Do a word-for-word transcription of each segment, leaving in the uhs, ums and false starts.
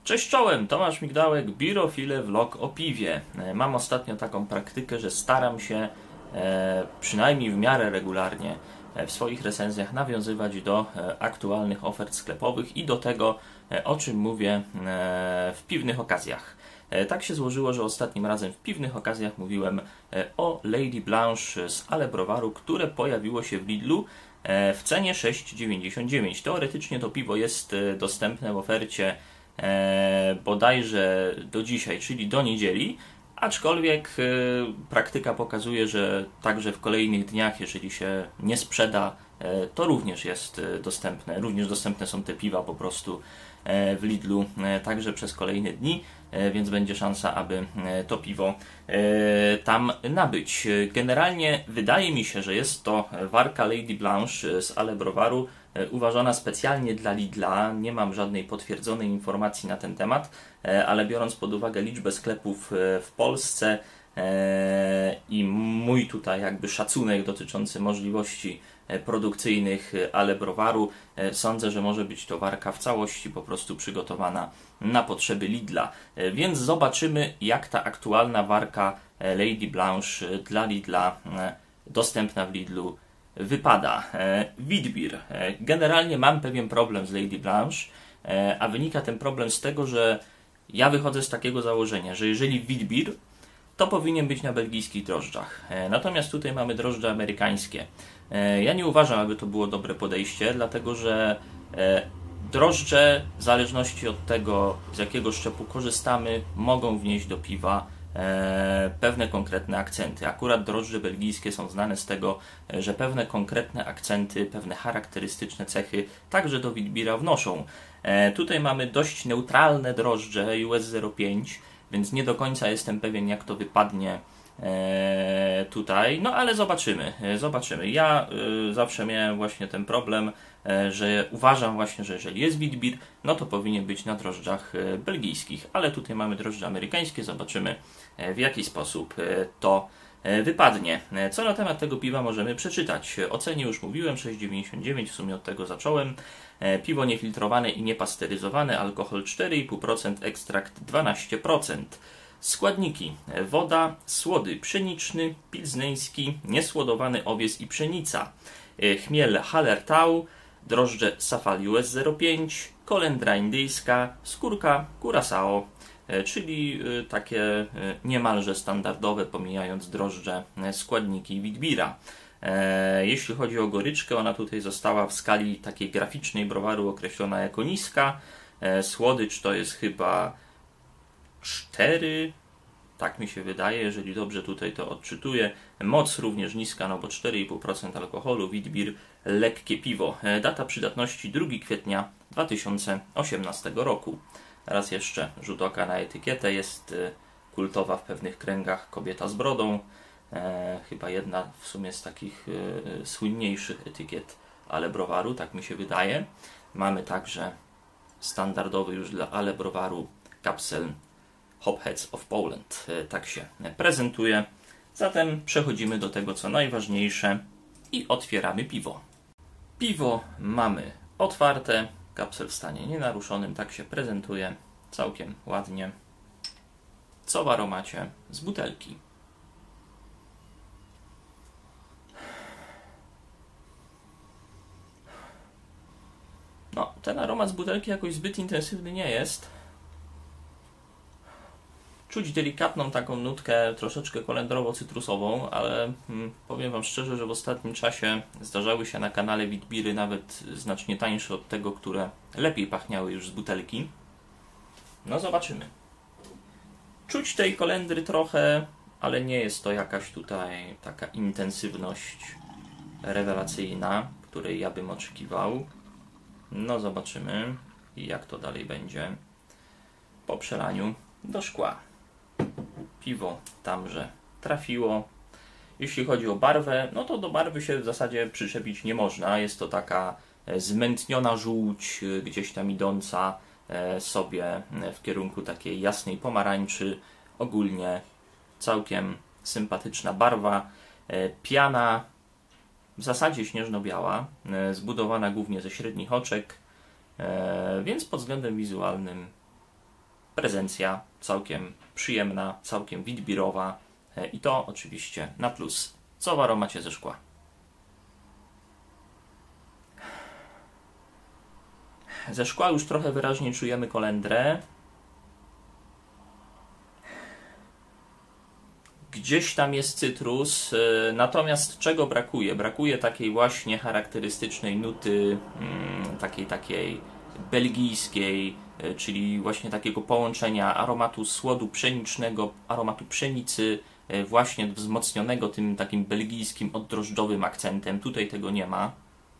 Cześć czołem, Tomasz Migdałek, Birofile Vlog o piwie. Mam ostatnio taką praktykę, że staram się e, przynajmniej w miarę regularnie e, w swoich recenzjach nawiązywać do e, aktualnych ofert sklepowych i do tego, e, o czym mówię e, w piwnych okazjach. E, tak się złożyło, że ostatnim razem w piwnych okazjach mówiłem e, o Lady Blanche z Ale Browaru, które pojawiło się w Lidlu e, w cenie sześć dziewięćdziesiąt dziewięć. Teoretycznie to piwo jest e, dostępne w ofercie E, bodajże do dzisiaj, czyli do niedzieli, aczkolwiek e, praktyka pokazuje, że także w kolejnych dniach, jeżeli się nie sprzeda, e, to również jest e, dostępne, również dostępne są te piwa po prostu e, w Lidlu, e, także przez kolejne dni, e, więc będzie szansa, aby e, to piwo e, tam nabyć. Generalnie wydaje mi się, że jest to warka Lady Blanche z Ale Browaru, uważana specjalnie dla Lidla. Nie mam żadnej potwierdzonej informacji na ten temat, ale biorąc pod uwagę liczbę sklepów w Polsce i mój tutaj jakby szacunek dotyczący możliwości produkcyjnych Ale Browaru, sądzę, że może być to warka w całości po prostu przygotowana na potrzeby Lidla. Więc zobaczymy, jak ta aktualna warka Lady Blanche dla Lidla, dostępna w Lidlu, wypada. Witbier. Generalnie mam pewien problem z Lady Blanche, a wynika ten problem z tego, że ja wychodzę z takiego założenia, że jeżeli Witbier, to powinien być na belgijskich drożdżach. Natomiast tutaj mamy drożdże amerykańskie. Ja nie uważam, aby to było dobre podejście, dlatego że drożdże, w zależności od tego, z jakiego szczepu korzystamy, mogą wnieść do piwa E, pewne konkretne akcenty. Akurat drożdże belgijskie są znane z tego, że pewne konkretne akcenty, pewne charakterystyczne cechy także do Witbiera wnoszą. E, tutaj mamy dość neutralne drożdże U S zero pięć, więc nie do końca jestem pewien, jak to wypadnie e, tutaj, no ale zobaczymy, e, zobaczymy. Ja e, zawsze miałem właśnie ten problem, e, że uważam właśnie, że jeżeli jest Witbier, no to powinien być na drożdżach e, belgijskich, ale tutaj mamy drożdże amerykańskie, zobaczymy, w jaki sposób to wypadnie. Co na temat tego piwa możemy przeczytać? O cenie już mówiłem, sześć dziewięćdziesiąt dziewięć, w sumie od tego zacząłem. Piwo niefiltrowane i niepasteryzowane, alkohol cztery i pół procent, ekstrakt dwanaście procent. Składniki: woda, słody pszeniczny, pilzneński, niesłodowany owies i pszenica, chmiel Hallertau, drożdże Safal U S zero pięć, kolendra indyjska, skórka Curaçao, czyli takie niemalże standardowe, pomijając drożdże, składniki Witbiera. Jeśli chodzi o goryczkę, ona tutaj została w skali takiej graficznej browaru określona jako niska. Słodycz to jest chyba cztery, tak mi się wydaje, jeżeli dobrze tutaj to odczytuję. Moc również niska, no bo cztery i pół procent alkoholu, Witbier, lekkie piwo. Data przydatności drugiego kwietnia dwa tysiące osiemnastego roku. Raz jeszcze rzut oka na etykietę, jest kultowa w pewnych kręgach kobieta z brodą, e, chyba jedna w sumie z takich e, słynniejszych etykiet Ale Browaru, tak mi się wydaje. Mamy także standardowy już dla Ale Browaru kapsel Hopheads of Poland, e, tak się prezentuje. Zatem przechodzimy do tego, co najważniejsze i otwieramy piwo. Piwo mamy otwarte, kapsel w stanie nienaruszonym, tak się prezentuje całkiem ładnie. Co w aromacie z butelki? No, ten aromat z butelki jakoś zbyt intensywny nie jest. Czuć delikatną taką nutkę, troszeczkę kolendrowo-cytrusową, ale hmm, powiem Wam szczerze, że w ostatnim czasie zdarzały się na kanale Witbiery nawet znacznie tańsze od tego, które lepiej pachniały już z butelki. No zobaczymy. Czuć tej kolendry trochę, ale nie jest to jakaś tutaj taka intensywność rewelacyjna, której ja bym oczekiwał. No zobaczymy, jak to dalej będzie po przelaniu do szkła. Piwo tamże trafiło. Jeśli chodzi o barwę, no to do barwy się w zasadzie przyczepić nie można. Jest to taka zmętniona żółć, gdzieś tam idąca sobie w kierunku takiej jasnej pomarańczy. Ogólnie całkiem sympatyczna barwa. Piana w zasadzie śnieżno-biała, zbudowana głównie ze średnich oczek, więc pod względem wizualnym prezencja całkiem przyjemna, całkiem witbirowa i to oczywiście na plus. Co w aromacie ze szkła? Ze szkła już trochę wyraźniej czujemy kolendrę. Gdzieś tam jest cytrus, natomiast czego brakuje? Brakuje takiej właśnie charakterystycznej nuty, takiej takiej belgijskiej, czyli właśnie takiego połączenia aromatu słodu pszenicznego, aromatu pszenicy, właśnie wzmocnionego tym takim belgijskim, oddrożdżowym akcentem. Tutaj tego nie ma.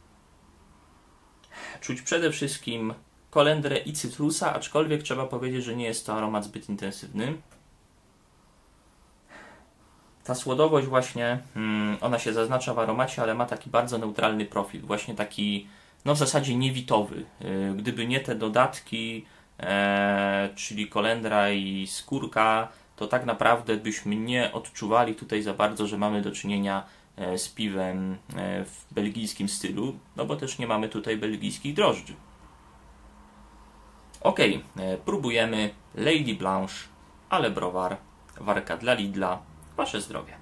Czuć przede wszystkim kolendrę i cytrusa, aczkolwiek trzeba powiedzieć, że nie jest to aromat zbyt intensywny. Ta słodowość właśnie, ona się zaznacza w aromacie, ale ma taki bardzo neutralny profil, właśnie taki, no w zasadzie niewitowy. Gdyby nie te dodatki, e, czyli kolendra i skórka, to tak naprawdę byśmy nie odczuwali tutaj za bardzo, że mamy do czynienia z piwem w belgijskim stylu, no bo też nie mamy tutaj belgijskich drożdży. Ok, próbujemy Lady Blanche, ale browar, warka dla Lidla. Wasze zdrowie.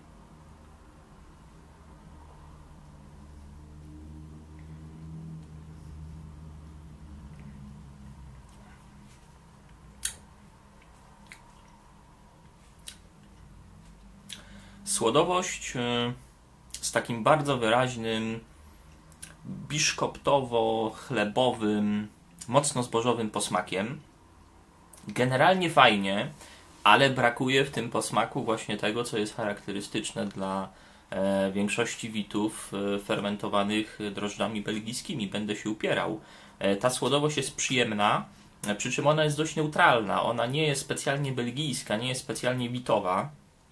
Słodowość z takim bardzo wyraźnym, biszkoptowo-chlebowym, mocno zbożowym posmakiem. Generalnie fajnie, ale brakuje w tym posmaku właśnie tego, co jest charakterystyczne dla e, większości witów e, fermentowanych drożdżami belgijskimi. Będę się upierał. E, ta słodowość jest przyjemna, e, przy czym ona jest dość neutralna. Ona nie jest specjalnie belgijska, nie jest specjalnie witowa.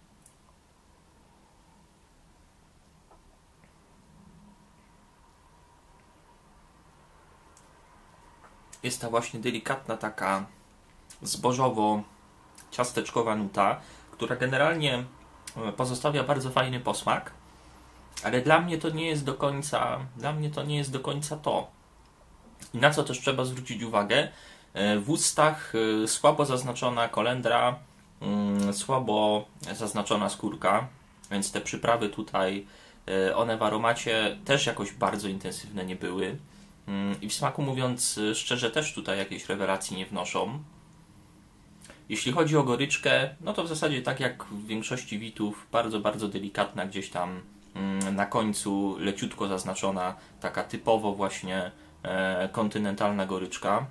Jest ta właśnie delikatna taka zbożowo ciasteczkowa nuta, która generalnie pozostawia bardzo fajny posmak, ale dla mnie to nie jest do końca, dla mnie to nie jest do końca to. I na co też trzeba zwrócić uwagę, w ustach słabo zaznaczona kolendra, słabo zaznaczona skórka, więc te przyprawy tutaj, one w aromacie też jakoś bardzo intensywne nie były. I w smaku, mówiąc szczerze, też tutaj jakiejś rewelacji nie wnoszą. Jeśli chodzi o goryczkę, no to w zasadzie tak jak w większości witów, bardzo, bardzo delikatna, gdzieś tam na końcu leciutko zaznaczona, taka typowo właśnie e, kontynentalna goryczka.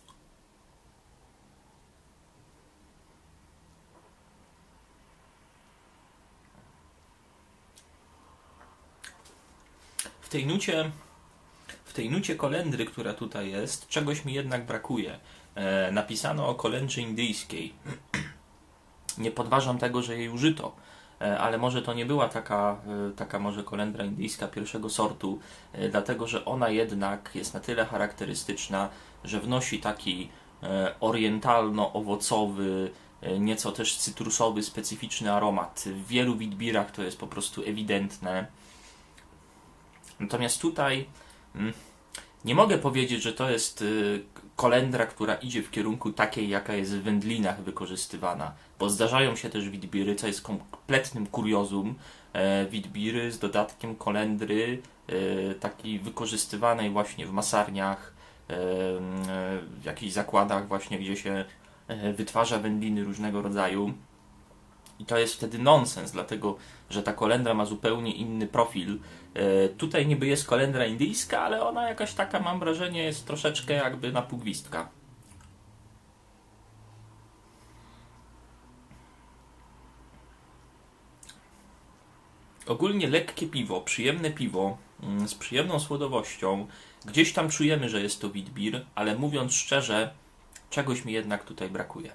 W tej nucie, w tej nucie kolendry, która tutaj jest, czegoś mi jednak brakuje. E, napisano o kolendrze indyjskiej. Nie podważam tego, że jej użyto, e, ale może to nie była taka, e, taka może kolendra indyjska pierwszego sortu, e, dlatego że ona jednak jest na tyle charakterystyczna, że wnosi taki e, orientalno-owocowy, e, nieco też cytrusowy, specyficzny aromat. W wielu witbirach to jest po prostu ewidentne. Natomiast tutaj mm, nie mogę powiedzieć, że to jest y, kolendra, która idzie w kierunku takiej, jaka jest w wędlinach wykorzystywana. Bo zdarzają się też witbiry, co jest kompletnym kuriozum. E, witbiry z dodatkiem kolendry, e, takiej wykorzystywanej właśnie w masarniach, e, e, w jakichś zakładach właśnie, gdzie się e, wytwarza wędliny różnego rodzaju. I to jest wtedy nonsens, dlatego że ta kolendra ma zupełnie inny profil. E, tutaj niby jest kolendra indyjska, ale ona jakaś taka, mam wrażenie, jest troszeczkę jakby na pół gwizdka. Ogólnie lekkie piwo, przyjemne piwo, mm, z przyjemną słodowością. Gdzieś tam czujemy, że jest to witbir, ale mówiąc szczerze, czegoś mi jednak tutaj brakuje.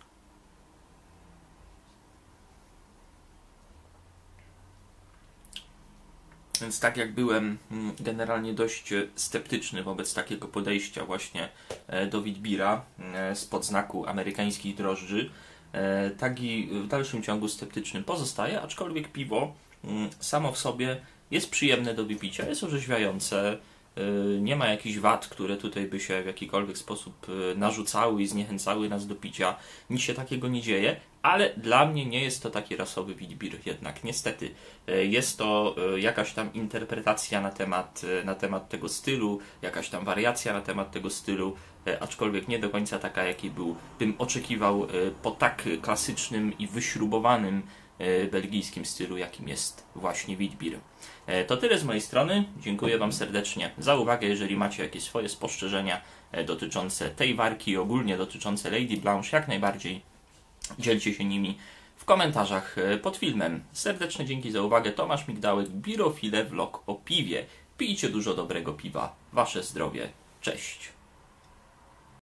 Więc tak jak byłem generalnie dość sceptyczny wobec takiego podejścia właśnie do witbira spod znaku amerykańskich drożdży, tak i w dalszym ciągu sceptycznym pozostaje, aczkolwiek piwo samo w sobie jest przyjemne do wypicia, jest orzeźwiające, nie ma jakichś wad, które tutaj by się w jakikolwiek sposób narzucały i zniechęcały nas do picia. Nic się takiego nie dzieje, ale dla mnie nie jest to taki rasowy witbier jednak, niestety. Jest to jakaś tam interpretacja na temat, na temat tego stylu, jakaś tam wariacja na temat tego stylu, aczkolwiek nie do końca taka, jaki był, bym oczekiwał po tak klasycznym i wyśrubowanym belgijskim stylu, jakim jest właśnie witbier. To tyle z mojej strony. Dziękuję Wam serdecznie za uwagę. Jeżeli macie jakieś swoje spostrzeżenia dotyczące tej warki i ogólnie dotyczące Lady Blanche, jak najbardziej dzielcie się nimi w komentarzach pod filmem. Serdeczne dzięki za uwagę. Tomasz Migdałek, Birofile Vlog o piwie. Pijcie dużo dobrego piwa. Wasze zdrowie. Cześć.